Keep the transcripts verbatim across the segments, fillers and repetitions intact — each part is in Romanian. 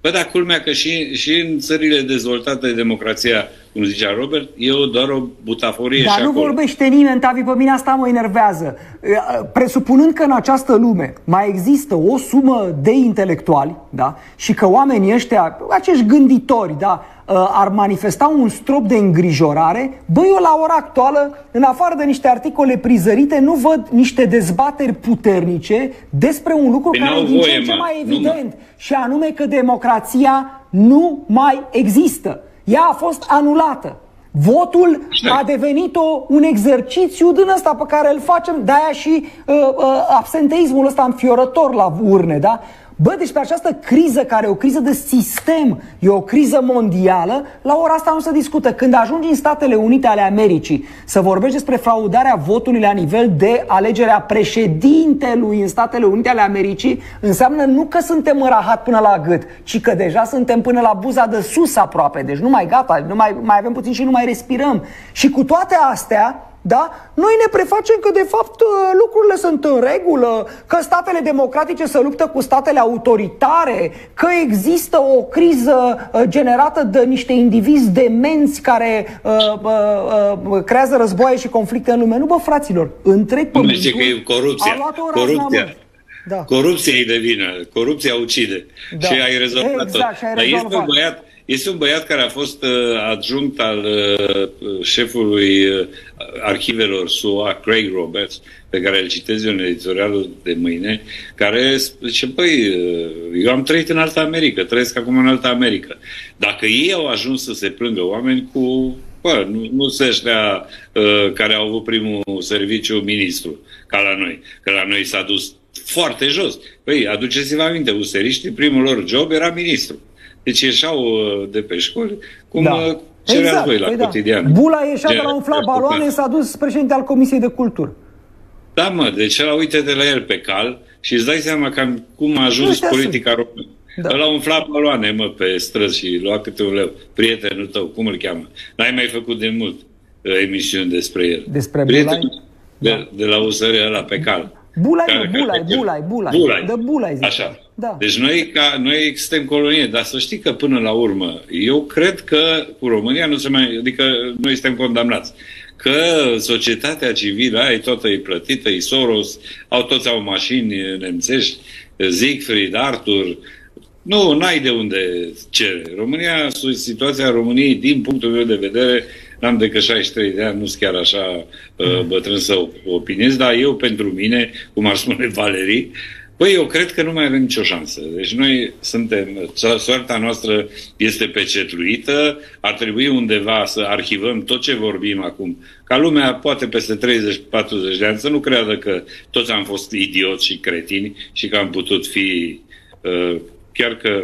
Bă, dar culmea că și, și în țările dezvoltate de democrația, cum zicea Robert, e o, doar o butaforie. Dar și nu acolo vorbește nimeni, Tavi, pe mine asta mă enervează. Presupunând că în această lume mai există o sumă de intelectuali, da? Și că oamenii ăștia, acești gânditori, da, ar manifesta un strop de îngrijorare, bă, eu la ora actuală, în afară de niște articole prizărite, nu văd niște dezbateri puternice despre un lucru Pe care e din ce în ce mai evident, și anume că democrația nu mai există. Ea a fost anulată. Votul a devenit o, un exercițiu din ăsta pe care îl facem, de-aia și uh, uh, absenteismul ăsta înfiorător la urne, da? Bă, deci pe această criză, care e o criză de sistem, e o criză mondială, la ora asta nu se discută. Când ajungi în Statele Unite ale Americii să vorbești despre fraudarea votului la nivel de alegerea președintelui în Statele Unite ale Americii, înseamnă nu că suntem în rahat până la gât, ci că deja suntem până la buza de sus aproape. Deci nu mai gata, nu mai, mai avem puțin și nu mai respirăm. Și cu toate astea, da? Noi ne prefacem că de fapt lucrurile sunt în regulă, că statele democratice se luptă cu statele autoritare, că există o criză generată de niște indivizi demenți care uh, uh, uh, creează războaie și conflicte în lume. Nu, bă, fraților, întreg pământul că e corupția. Corupția. Da. Corupția e de vină. Corupția ucide. Da. Și ai rezolvat-o. Exact, și ai Dar rezolvat. este un băiat Este un băiat care a fost uh, adjunct al uh, șefului uh, arhivelor S U A, Craig Roberts, pe care îl citez eu în editorialul de mâine, care zice, păi, uh, eu am trăit în Alta America, trăiesc acum în Alta America. Dacă ei au ajuns să se plângă oameni cu... Bă, nu, nu se ăștia uh, care au avut primul serviciu ministru, ca la noi, că la noi s-a dus foarte jos. Păi, aduceți-vă aminte, useriștii, primul lor job era ministru. Deci ieșau de pe școli, cum da. cereați exact, voi la păi cotidian. Da. Bula ieșea de la umflat baloane, s-a dus președinte al Comisiei de Cultură. Da, mă, deci ăla uite de la el pe cal și îți dai seama cam cum a ajuns politica română. Da. Ăla umfla baloane, mă, pe străzi și lua câte un leu. Prietenul tău, cum îl cheamă? N-ai mai făcut de mult uh, emisiuni despre el. Despre Prietenul de, da. de la U S R ăla pe cal. Bulai, care, nu, bulai, care, bulai, bulai, bulai. De bulai, zic. Așa. Da. Deci noi, ca, noi suntem colonie, dar să știi că până la urmă, eu cred că cu România nu se mai... Adică noi suntem condamnați. Că societatea civilă, aia e toată e plătită, e Soros, au toți au mașini nemțești, Siegfried, Arthur... Nu, n-ai de unde cere. România, situația României, din punctul meu de vedere, n-am decât șaizeci și trei de ani, nu sunt chiar așa uh, bătrân să opinez, dar eu, pentru mine, cum ar spune Valerii, păi eu cred că nu mai avem nicio șansă. Deci noi suntem, soarta noastră este pecetluită, ar trebui undeva să arhivăm tot ce vorbim acum, ca lumea poate peste treizeci patruzeci de ani să nu creadă că toți am fost idioți și cretini și că am putut fi... Uh, chiar că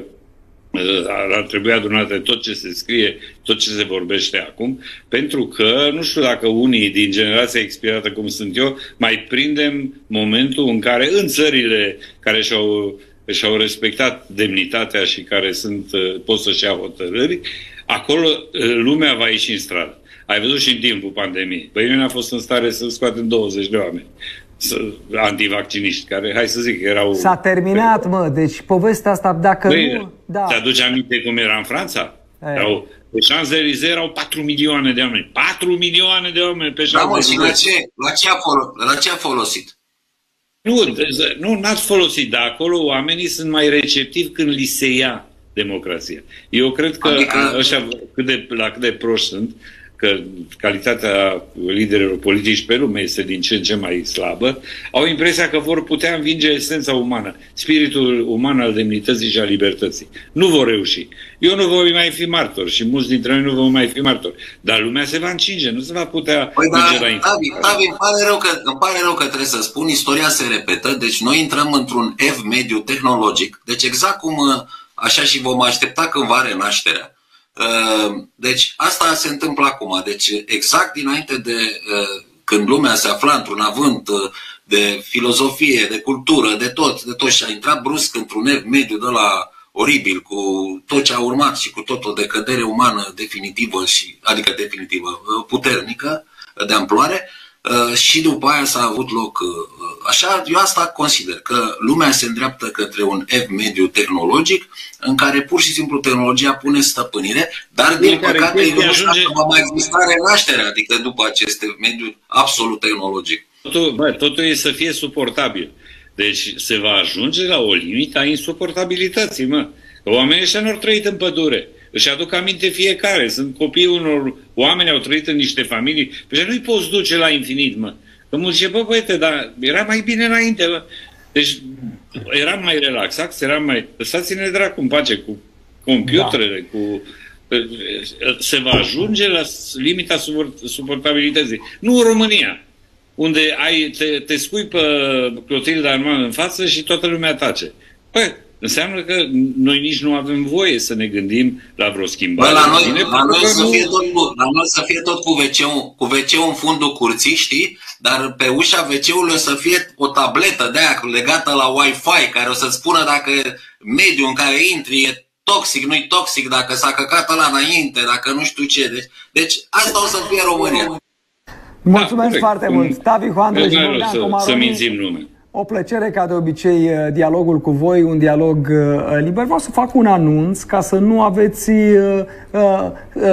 ar trebui adunate tot ce se scrie, tot ce se vorbește acum, pentru că, nu știu dacă unii din generația expirată, cum sunt eu, mai prindem momentul în care, în țările care și-au, și-au respectat demnitatea și care sunt, pot să-și ia hotărâri, acolo lumea va ieși în stradă. Ai văzut și în timpul pandemiei. Băi, noi n-a fost în stare să scoatem douăzeci de oameni antivacciniști, care, hai să zic, erau... S-a terminat, mă, deci povestea asta, dacă Băi, nu... Da. Te-aduce aminte cum era în Franța? Erau, pe Champs-Élysées erau patru milioane de oameni. patru milioane de oameni pe Champs-Élysées. Da, mă, și la ce, la ce, a, folosit? la ce a folosit? Nu, nu, n-ați folosit, dar acolo oamenii sunt mai receptivi când li se ia democrația. Eu cred că adică... ăștia, cât de, la cât de proști sunt, că calitatea liderilor politici pe lume este din ce în ce mai slabă, au impresia că vor putea învinge esența umană, spiritul uman al demnității și al libertății. Nu vor reuși. Eu nu voi mai fi martor și mulți dintre noi nu vom mai fi martori. Dar lumea se va încinge, nu se va putea păi merge da, la Tavi, Tavi, îmi pare rău că, îmi pare rău că trebuie să spun, istoria se repetă, deci noi intrăm într-un ev mediu tehnologic, deci exact cum așa și vom aștepta când va renașterea. Deci asta se întâmplă acum. Deci exact dinainte de când lumea se afla într-un avânt de filozofie, de cultură, de tot, de tot și a intrat brusc într-un ev mediu de la oribil, cu tot ce a urmat și cu tot o decădere umană definitivă, și, adică definitivă, puternică, de amploare, și după aia s-a avut loc așa. Eu asta consider, că lumea se îndreaptă către un ev mediu tehnologic în care pur și simplu tehnologia pune stăpânire, dar din păcate nu ajunge... va mai exista renașterea, adică după acest mediu absolut tehnologic. Totul, bă, totul e să fie suportabil. Deci se va ajunge la o limită a insuportabilității, mă. Că oamenii ăștia nu au trăit în pădure. Își aduc aminte fiecare. Sunt copiii unor oameni, au trăit în niște familii. Deci nu-i poți duce la infinit, mă. Că mulți zice, bă, băiete, dar era mai bine înainte, mă. Deci eram mai relaxați, eram mai... Lăsați-ne dracu în pace cu computerele, da. cu... Se va ajunge la limita suportabilității. Nu în România, unde ai, te, te scui pe Clotilde Armand în față și toată lumea tace. Păi, înseamnă că noi nici nu avem voie să ne gândim la vreo schimbare. Bă, la noi, Bine, la noi, să, fie tot cu, la noi să fie tot cu ve ce-ul, cu ve ce-ul în fundul curții, știi? Dar pe ușa ve ce-ului o să fie o tabletă de aia legată la Wi-Fi, care o să-ți spună dacă mediul în care intri e toxic, nu-i toxic, dacă s-a căcat ăla înainte, dacă nu știu ce. Deci, deci asta o să fie România. Mulțumesc da, foarte cum, mult. Tavi Hoandră și Bogdan Comaroni. Să mințim nume. O plăcere, ca de obicei, dialogul cu voi, un dialog uh, liber. Vreau să fac un anunț ca să nu aveți... Uh, uh,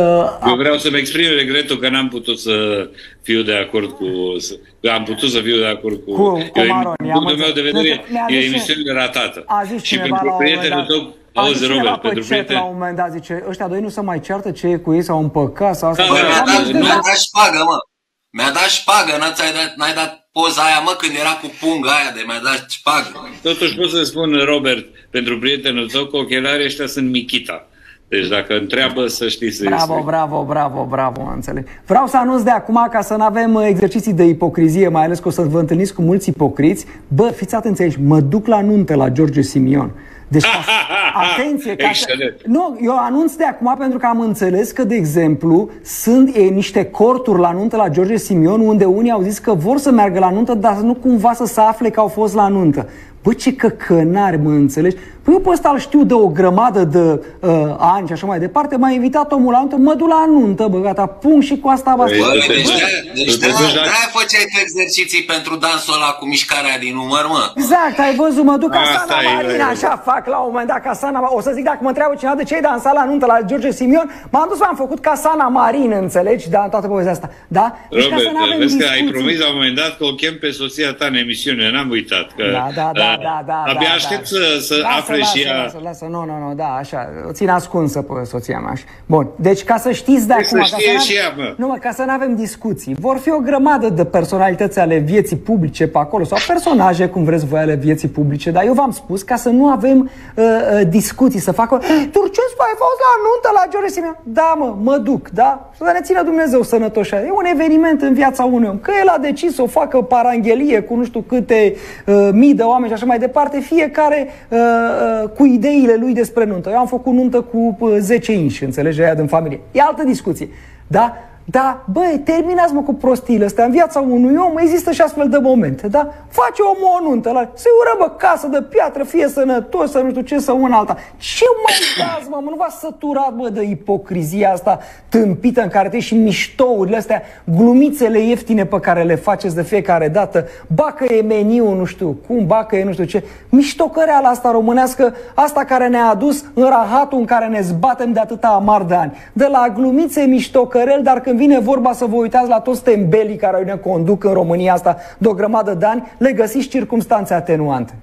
Eu vreau să-mi exprim regretul că n-am putut să fiu de acord cu... Am putut să fiu de acord cu... cu Comaroni. Din punctul meu de vedere, e emisiune ratată. A zis și pentru prietenul tău... Auzi, Robert, pentru prieten... La un moment dat zice, ăștia doi nu se mai ceartă, ce e cu ei, s-au împăcat sau asta. Bă, mi-a dat, mi-a dat șpagă, mă. Mi-a dat șpagă, n-ai dat, n-ai dat poza aia, mă, când era cu punga aia de mi-a dat șpagă. Totuși pot să spun, Robert, pentru prietenul tău, că ochelarii ăștia sunt Michita. Deci dacă întreabă, să știi să Bravo, este. bravo, bravo, bravo, înțeleg. Vreau să anunț de acum, ca să nu avem exerciții de ipocrizie, mai ales că o să vă întâlniți cu mulți ipocriți. Bă, fiți atenți aici, mă duc la nuntă la George Simion. Deci, atenție, ca să... Nu, eu anunț de acum pentru că am înțeles că, de exemplu, sunt e, niște corturi la nuntă la George Simion, unde unii au zis că vor să meargă la nuntă, dar nu cumva să se afle că au fost la nuntă. Bă, ce căcănari, mă înțelegi? Păi eu pe ăsta îl știu de o grămadă de uh, ani și așa mai departe. M-a invitat omul la nuntă, mă duc la nuntă, bă, gata, pun și cu asta basta. Bă, deci de-aia de făceai tu exerciții pentru dansul ăla cu mișcarea din număr, mă. Exact, ai văzut, mă duc ca Sana Marina, așa fac la un moment dat, ca Sana. O să zic, dacă mă întreabă cineva de ce ai dansat la nuntă la George Simion, m-am dus, m-am făcut ca Sana Marin, înțelegi, da, în toată povestea asta. Da? Deci, Robert, vezi că ai promis la un moment dat că o chem pe soția ta în emisiune, n-am uitat. Că, da, da, da, da, da. Abia da, aștept da. să, să lasă, afle lasă, și ea... Lasă, lasă, nu, nu, nu, da, așa, o țin ascunsă pe soția mea. Bun, deci ca să știți de acum... Să știe și ea, mă. Nu, mă, ca să nu avem discuții. Vor fi o grămadă de personalități ale vieții publice pe acolo, sau personaje, cum vreți voi, ale vieții publice, dar eu v-am spus, ca să nu avem uh, uh, discuții, să facă... Turcescu, ai fost la nuntă la George Simion? Da, mă, mă duc, da? Să ne țină Dumnezeu sănătoși. E un eveniment în viața unui om. Că el a decis să o facă paranghelie cu nu știu câte uh, mii de oameni și așa mai departe, fiecare uh, uh, cu ideile lui despre nuntă. Eu am făcut nuntă cu uh, zece inși, înțelegi, aia din familie. E altă discuție, da? Da, băi, terminați mă cu prostiile astea. În viața unui om există și astfel de momente, da? Face omul o nuntă, la... se ură, bă, casă de piatră, fie sănătos, să nu știu ce, să una alta. Ce mai dați, mă? Nu v-ați săturat, bă, de ipocrizia asta tâmpită în care te și miștourile astea, glumițele ieftine pe care le faceți de fiecare dată, bacă e meniu, nu știu cum, bacă e nu știu ce, miștocăreala asta românească, asta care ne-a adus în rahatul în care ne zbatem de atâta amar de ani. De la glumițe, miștocărel, dar când vine vorba să vă uitați la toți tembelii care ne conduc în România asta de o grămadă de ani, le găsiți circumstanțe atenuante.